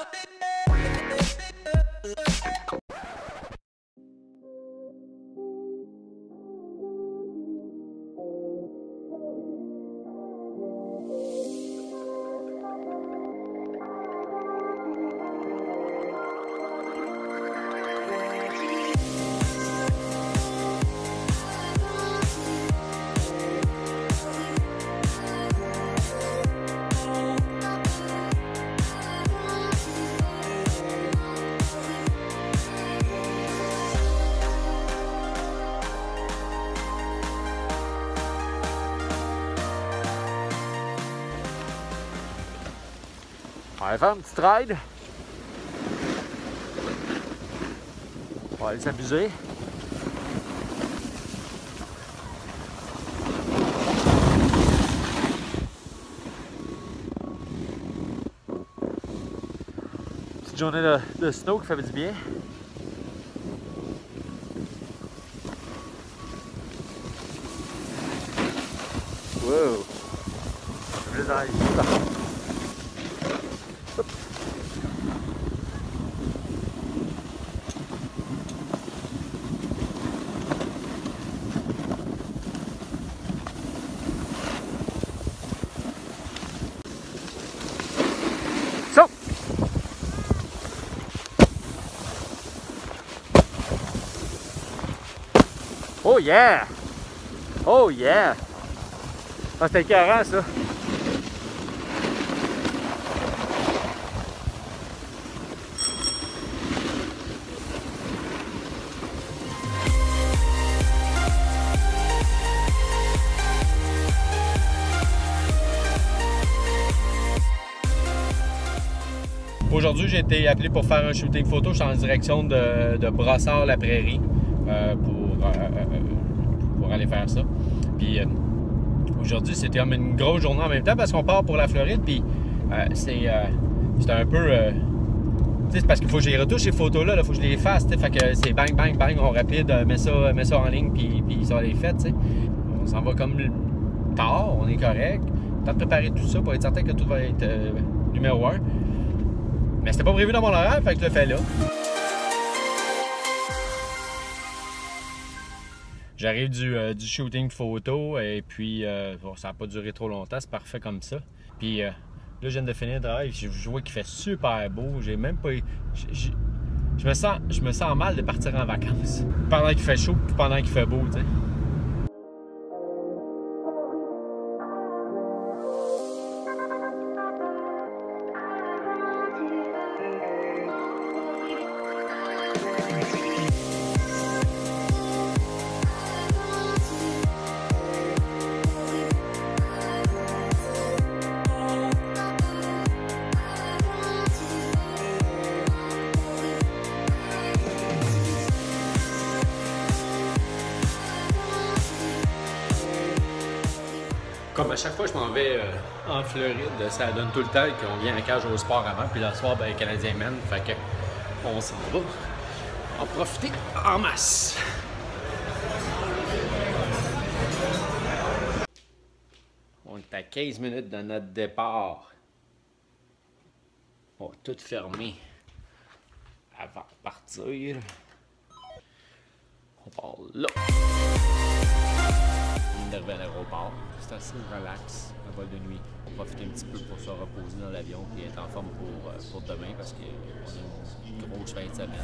On va faire une petite ride. On va aller s'amuser. Petite journée de snow qui fait du bien. Wow! Je vais dans les yeux. Oh yeah! Oh yeah! Ah, c'était écœurant ça! Aujourd'hui, j'ai été appelé pour faire un shooting photo. Je suis en direction de Brossard-la-Prairie pour aller faire ça. Puis aujourd'hui, c'était comme une grosse journée en même temps parce qu'on part pour la Floride. Puis c'est un peu... c'est parce qu'il faut que je les retouche ces photos-là, il faut que je les fasse. Fait que c'est bang, bang, bang, on rapide, mets ça en ligne, puis ça les fait. T'sais. On s'en va comme tard, on est correct. Temps de préparer tout ça pour être certain que tout va être numéro 1. Mais c'était pas prévu dans mon horaire, fait que je le fais là. J'arrive du shooting photo et puis bon, ça n'a pas duré trop longtemps, c'est parfait comme ça. Puis là, je viens de finir de drive, je vois qu'il fait super beau, j'ai même pas... Je me sens mal de partir en vacances. Pendant qu'il fait chaud, puis pendant qu'il fait beau, tu sais. Comme à chaque fois que je m'en vais en Floride, ça donne tout le temps qu'on vient à Cage au Sport avant, puis le soir, ben, les Canadiens mènent, fait que on s'en va en profiter en masse. On est à 15 minutes de notre départ. On va tout fermer avant de partir. On part là. D'arriver à l'aéroport, c'est assez relax, un vol de nuit. On va profiter un petit peu pour se reposer dans l'avion et être en forme pour demain parce qu'on a une grosse fin de semaine.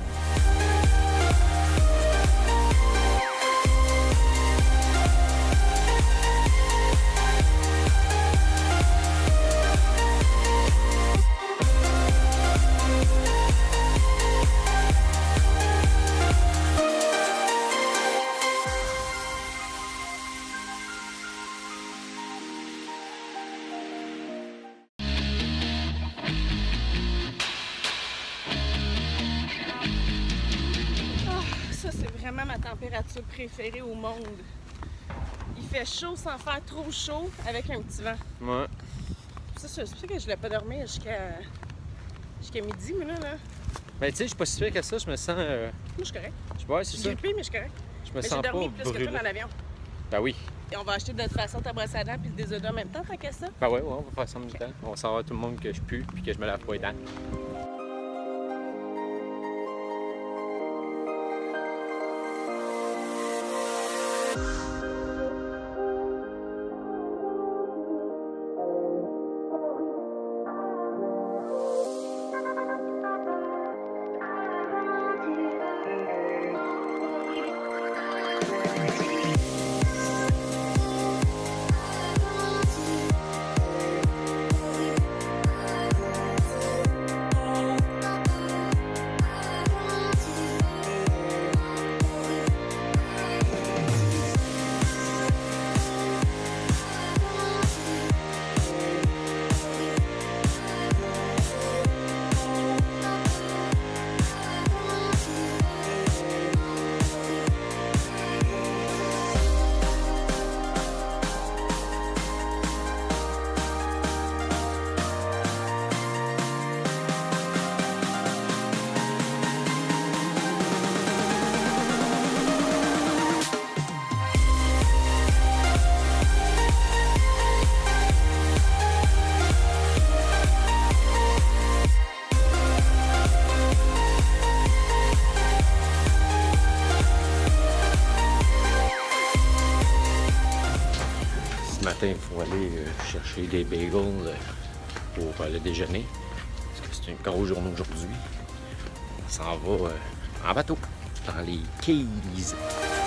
Vraiment ma température préférée au monde. Il fait chaud sans faire trop chaud avec un petit vent. Ouais. C'est pour ça que je voulais pas dormir jusqu'à midi, mais là. Ben tu sais, je suis pas si pire que ça, je me sens... Moi, je suis correct. Ouais, c'est Je suis ça. grippée, mais je suis correct. Je me sens j'ai dormi pas plus que brûlé. toi dans l'avion. Ben oui. Et on va acheter de toute façon ta brosse à dents puis le déodorant en même temps, tant qu'à ça. Ben ouais, on va faire ça en même temps. On va savoir tout le monde que je pue puis que je me lave pas les dents. va aller chercher des bagels pour le déjeuner. Parce que c'est une grosse journée aujourd'hui. On s'en va en bateau, dans les Keys.